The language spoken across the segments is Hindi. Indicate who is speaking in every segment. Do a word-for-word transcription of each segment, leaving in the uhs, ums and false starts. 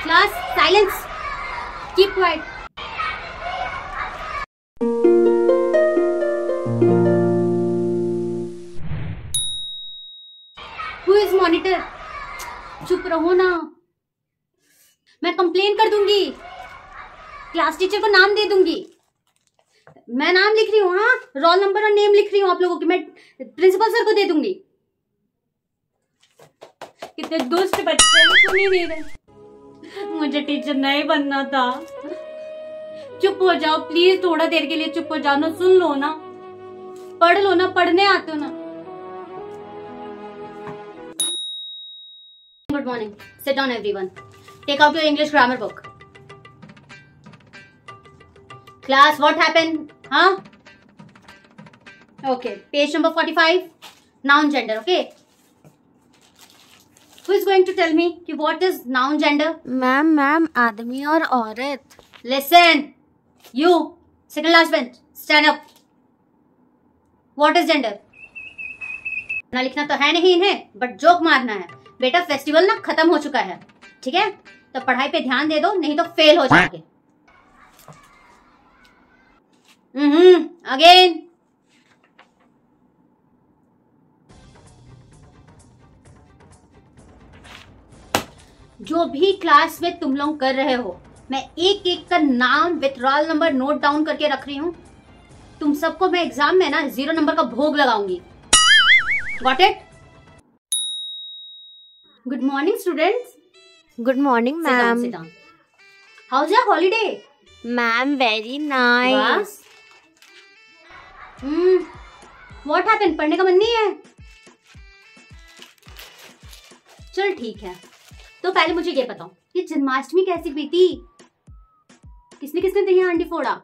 Speaker 1: Class, silence. Keep quiet. Who is monitor? चुप रहो ना, मैं कंप्लेन कर दूंगी, क्लास टीचर को नाम दे दूंगी। मैं नाम लिख रही हूँ, हाँ, रोल नंबर और नेम लिख रही हूँ आप लोगों की, मैं प्रिंसिपल सर को दे दूंगी। कितने दुष्ट बच्चे हैं, सुन ही नहीं रहे। मुझे टीचर नहीं बनना था। चुप हो जाओ प्लीज, थोड़ा देर के लिए चुप हो जाओ ना, सुन लो ना, पढ़ लो ना, पढ़ने आते हो ना। Good morning. Sit down, everyone. Take out your English grammar book. Class, what happened? Huh? Okay. Page number forty-five. Noun gender. Okay. Who is going to tell me कि what is noun gender?
Speaker 2: Ma'am ma'am आदमी और औरत।
Speaker 1: Listen. You. Second last bench. Stand up. What is gender? ना लिखना तो है नहीं इन्हें, बट जोक मारना है। बेटा फेस्टिवल ना खत्म हो चुका है, ठीक है? तो पढ़ाई पे ध्यान दे दो, नहीं तो फेल हो जाओगे। Hmm again. जो भी क्लास में तुम लोग कर रहे हो, मैं एक एक का नाम with roll number note down करके रख रही हूं। तुम सबको मैं एग्जाम में ना जीरो नंबर का भोग लगाऊंगी। Got it? Good morning, students.
Speaker 2: Good morning,
Speaker 1: Sit down,
Speaker 2: ma'am.
Speaker 1: sit down. How's your holiday?
Speaker 2: Ma'am, very nice.
Speaker 1: Hmm. What happened? पढ़ने का मन नहीं है? चल ठीक है। तो पहले मुझे ये बताओ, ये जन्माष्टमी कैसी बीती? किसने किसने दही हांडी फोड़ा?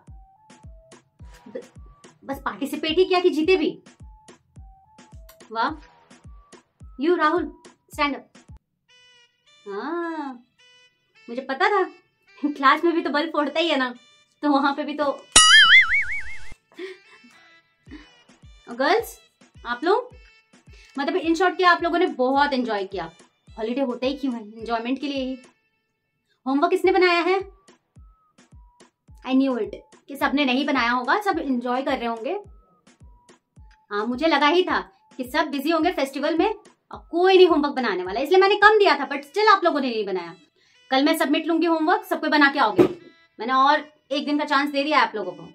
Speaker 1: बस पार्टिसिपेट ही किया कि जीते भी? वाह। You Rahul, stand up. हाँ, मुझे पता था, क्लास में भी तो बल फोड़ता ही है ना, तो वहां पे भी तो। गर्ल्स, आप लोग मतलब इन शॉर्ट किया, आप लोगों ने बहुत एंजॉय किया। हॉलीडे होता ही क्यों है? एंजॉयमेंट के लिए ही। होमवर्क किसने बनाया है? आई न्यू इट कि सबने नहीं बनाया होगा, सब एंजॉय कर रहे होंगे। हाँ, मुझे लगा ही था कि सब बिजी होंगे फेस्टिवल में और कोई नहीं होमवर्क बनाने वाला, इसलिए मैंने कम दिया था, बट स्टिल आप लोगों ने नहीं बनाया। कल मैं सबमिट लूंगी होमवर्क, सबको बना के आओगे। मैंने और एक दिन का चांस दे दिया आप लोगों को।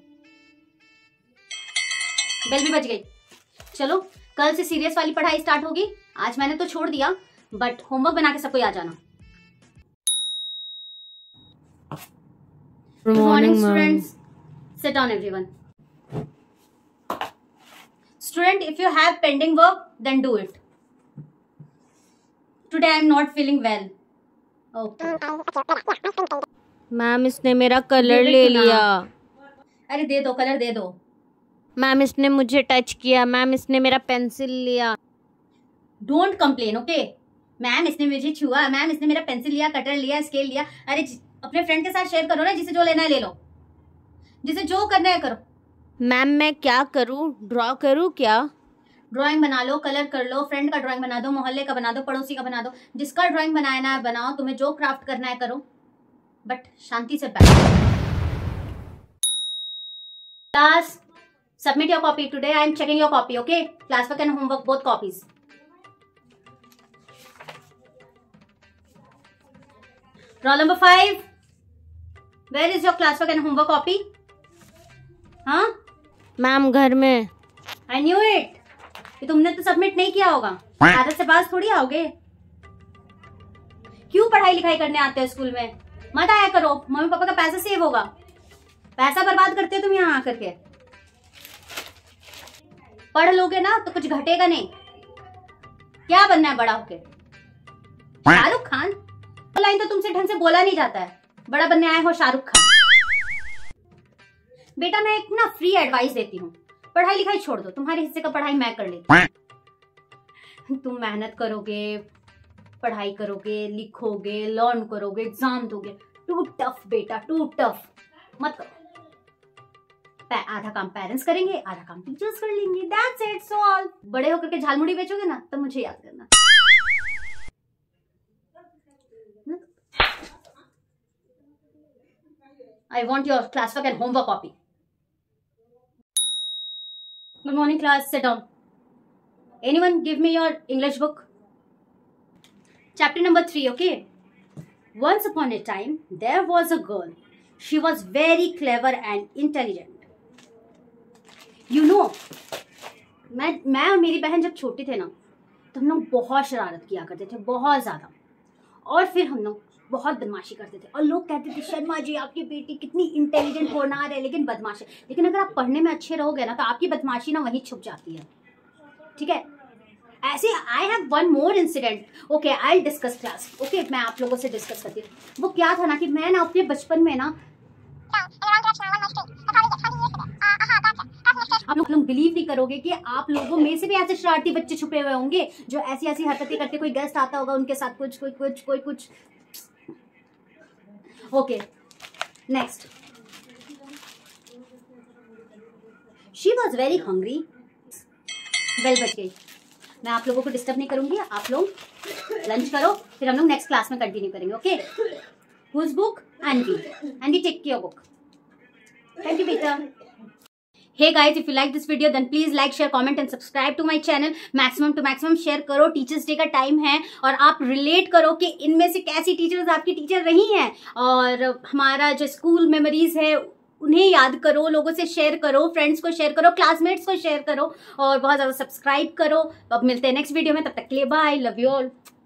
Speaker 1: बेल भी बज गई। चलो, कल से सीरियस वाली पढ़ाई स्टार्ट होगी। आज मैंने तो छोड़ दिया, बट होमवर्क बना के सबको आ जाना। Good morning students. Sit down everyone. Student, if you have pending work then do it. Today I am not feeling well. Okay.
Speaker 2: Ma'am, इसने मेरा कलर ले लिया।
Speaker 1: अरे दे दो, कलर दे दो।
Speaker 2: मैम, इसने मुझे टच किया। मैम, इसने मेरा पेंसिल लिया।
Speaker 1: Don't complain, okay? मैम, इसने मुझे छुआ। मैम, इसने मेरा पेंसिल लिया, कटर लिया, स्केल लिया। अरे अपने फ्रेंड के साथ शेयर करो ना, जिसे जो लेना है ले लो, जिसे जो करना है करो।
Speaker 2: मैम, मैं क्या करूं? ड्रॉ करूं क्या?
Speaker 1: ड्राइंग बना लो, कलर कर लो, फ्रेंड का ड्राइंग बना दो, मोहल्ले का बना दो, पड़ोसी का बना दो, जिसका ड्राइंग बनाना है बनाओ। तुम्हें जो क्राफ्ट करना है करो, बट शांति से बैठो। Class, submit your copy. Today I am checking your copy, okay? Class work and homework, both copies. Roll number five, where is your class work and homework copy? हाँ
Speaker 2: मैम, घर में।
Speaker 1: I knew it. तुमने तो सबमिट नहीं किया होगा, आदत से पास थोड़ी आओगे। क्यों पढ़ाई लिखाई करने आते हो स्कूल में? मत आया करो, मम्मी पापा का पैसा सेव होगा। पैसा बर्बाद करते हो तुम यहाँ आकर के। पढ़ लोगे ना तो कुछ घटेगा नहीं। क्या बनना है बड़ा होके? शाहरुख खान? वो लाइन तो तुमसे ढंग से बोला नहीं जाता है। बड़ा बनने आए हो शाहरुख खान। बेटा, मैं एक ना फ्री एडवाइस देती हूँ, पढ़ाई लिखाई छोड़ दो, तुम्हारे हिस्से का पढ़ाई मैं कर लेती हूँ। तुम मेहनत करोगे, पढ़ाई करोगे, लिखोगे, लर्न करोगे, एग्जाम दोगे। टू टफ बेटा, टू टफ मत करो। आधा काम पेरेंट्स करेंगे, आधा काम टीचर्स कर लेंगे। That's it, so all. बड़े होकर के झालमुड़ी बेचोगे ना, तब मुझे याद करना। I want your classwork and homework copy. Good morning, class. Sit down. Anyone give me your English book? Chapter number three, okay? Once upon a time, there was a girl. She was very clever and intelligent. You know, मैं मैं और मेरी बहन जब छोटे थे ना, तो हम लोग बहुत शरारत किया करते थे, बहुत ज़्यादा। और फिर हम लोग बहुत बदमाशी करते थे, और लोग कहते थे शर्मा जी आपकी बेटी कितनी इंटेलिजेंट होनहार है, लेकिन बदमाश है। लेकिन अगर आप पढ़ने में अच्छे रहोगे ना, तो आपकी बदमाशी ना वहीं छुप जाती है, ठीक है? ऐसे I have one more incident, okay I will discuss class, okay मैं आप लोगों से डिस्कस करती हूँ। वो क्या था ना कि मैं ना अपने बचपन में ना, आप लोग लोग बिलीव नहीं करोगे कि आप लोगों में से भी ऐसे शरारती बच्चे छुपे हुए होंगे जो ऐसी ऐसी हरकतें करते, कोई गेस्ट आता होगा उनके साथ कुछ कोई कुछ कोई कुछ okay next. She was very hungry. Bell बज गई। मैं आप लोगों को डिस्टर्ब नहीं करूंगी, आप लोग लंच करो, फिर हम लोग नेक्स्ट क्लास में कंटिन्यू करेंगे, okay? Whose book? Andy. Andy take your book. Thank you बेटा। Hey guys, if you like this video then please like, share, comment and subscribe to my channel. Maximum to maximum share करो। टीचर्स डे का टाइम है और आप रिलेट करो कि इनमें से कैसी टीचर्स आपकी टीचर रही हैं, और हमारा जो स्कूल मेमोरीज है उन्हें याद करो, लोगों से शेयर करो, फ्रेंड्स को शेयर करो, क्लासमेट्स को शेयर करो, और बहुत ज़्यादा सब्सक्राइब करो। अब मिलते हैं नेक्स्ट वीडियो में, तब तक के लिए बाय, लव यू ऑल।